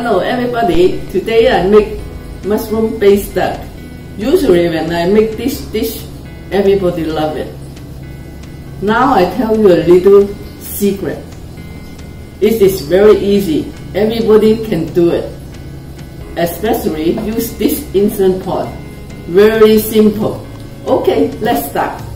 Hello everybody, today I make mushroom based duck. Usually when I make this dish, everybody love it. Now I tell you a little secret. It is very easy, everybody can do it. Especially use this instant pot. Very simple. Okay, let's start.